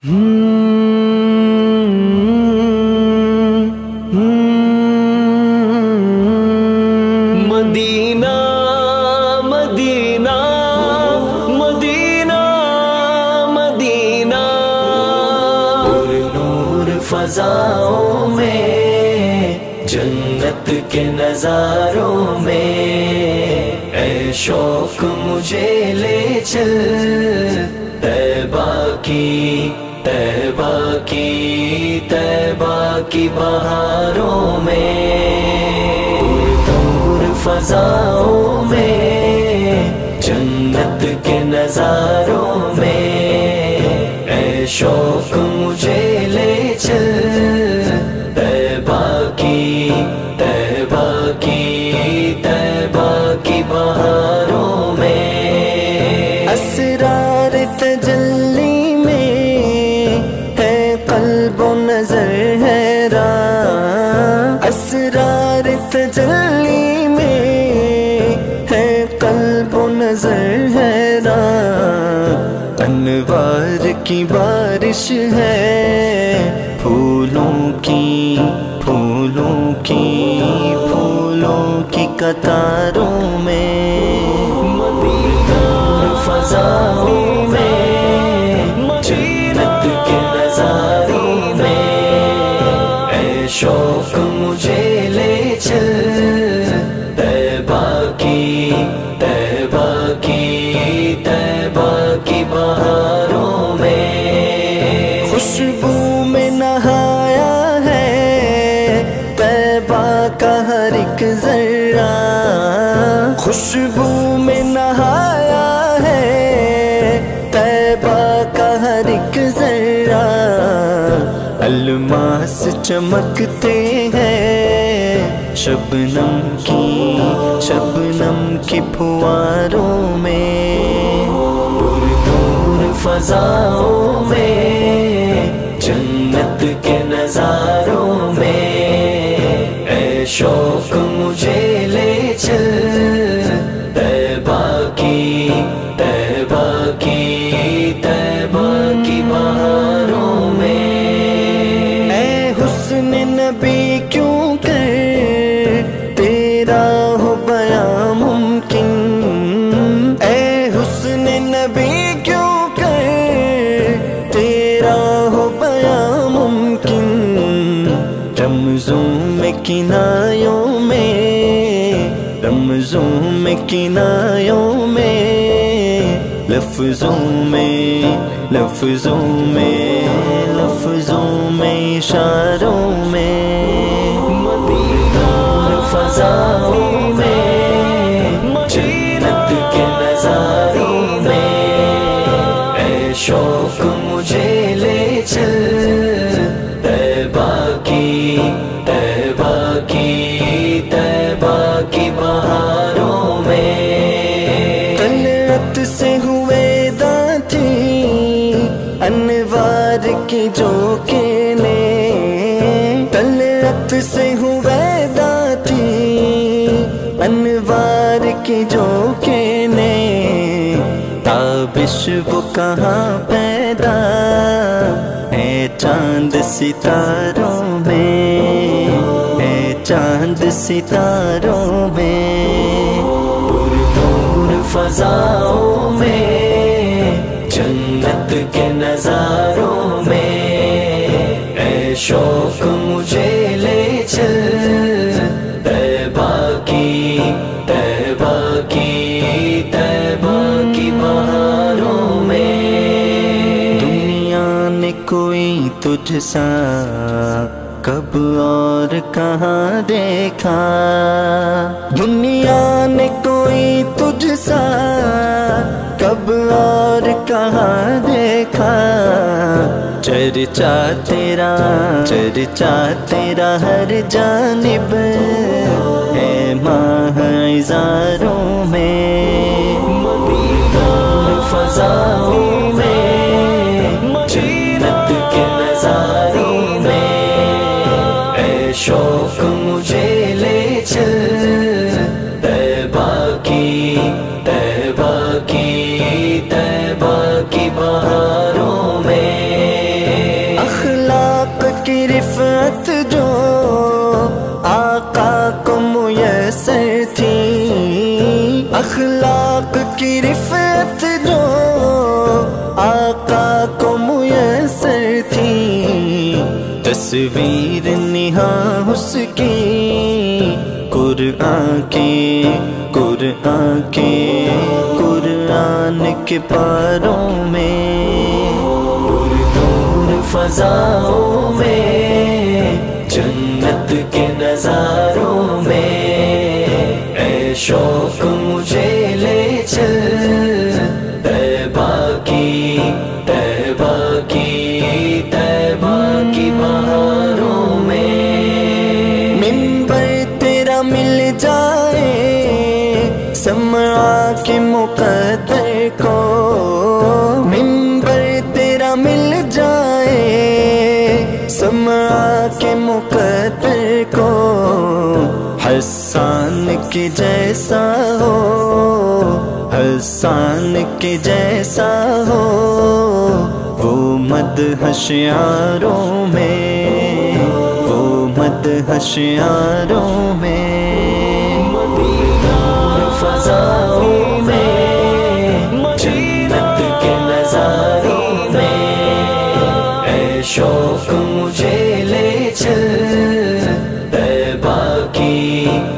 مدینہ مدینہ مدینہ مدینہ، پر نور فضاؤں میں، جنت کے نظاروں میں، اے شوق مجھے لے چل طیبہ کی، طیبہ کی، طیبہ کی بہاروں میں، نور فضاؤں میں، جنت کے نظاروں میں، اے شوق مجھے لے چل طیبہ کی، طیبہ کی، طیبہ کی بہاروں میں۔ اسرار تجلی میں ہے قلب و نظر حیران، اسرار تجلی میں ہے قلب و نظر حیران، انوار کی بارش ہے پھولوں کی، پھولوں کی، پھولوں کی قطاروں میں، فضاؤں میں، جنت کے نظاروں میں، اے شوق مجھے لے چل طیبہ کی، طیبہ کی، طیبہ کی بہاروں میں۔ خوشبو میں نہایا ہے طیبہ کا ہر ایک ذرہ، خوشبو میں نہایا ہر ایک ذرہ، الماس چمکتے ہیں شبنم کی، شبنم کی پھواروں میں، نور فضاؤں میں، جنت کے نظاروں میں، اے شوق مجھے لے چل طیبہ کی، طیبہ کی، طیبہ کی بہاروں میں۔ اے حسن نبی کیوں کر تیرا ہو بیاں ممکن، اے حسن نبی کیوں کر تیرا ہو بیاں ممکن، رمزوں میں کنایوں میں، رمزوں میں کنایوں میں، لفظوں میں، لفظوں میں، لفظوں میں، اشاروں میں، مدینہ فضاؤں میں، جنت کے نظاروں میں، اے شوق مجھے لے چل طیبہ کی، طیبہ کی، طیبہ کی بہاروں میں۔ طلعت سے ہوئے دانتی انوار کی جھونکنے، طلعت سے ہوئے دانتی انوار کی جھونکنے، تابش وہ کہاں پیدا ہے چاند ستاروں میں، ہے چاند ستاروں میں، فضاؤں میں، جنت کے نظاروں میں، اے شوق مجھے لے چل طیبہ کی، طیبہ کی، طیبہ کی بہاروں میں۔ دنیا نے کوئی تجھ سا کب اور کہاں دیکھا، دنیا نے کوئی تجھ سا کب اور کہاں دیکھا، چرچا تیرا، چرچا تیرا ہر جانب ہے ماہ عزاروں میں، مدینہ فضاؤں میں، جنت کے نظاروں میں، اے شوق مجھے لے چل طیبہ کی، طیبہ کی، طیبہ کی بہاروں میں۔ तस्वीर निहां उसकी कुरान के पारों में, नूर फजाओं में, जन्नत के नजारों में, ऐ शौक मुझे ले चल तैबा की बहारों में। मिंबर तेरा मिल जाए समआ के मुक़द्दर को, मिंबर तेरा मिल जाए समआ के मुक़द्दर को, हसन के जैसा हो, हसन के जैसा हो वो मदह शियारों में, वो मदह शियारों में। फजाओं में, जन्नत के नजारों में, ऐ शौक मुझे ले चल तैबा की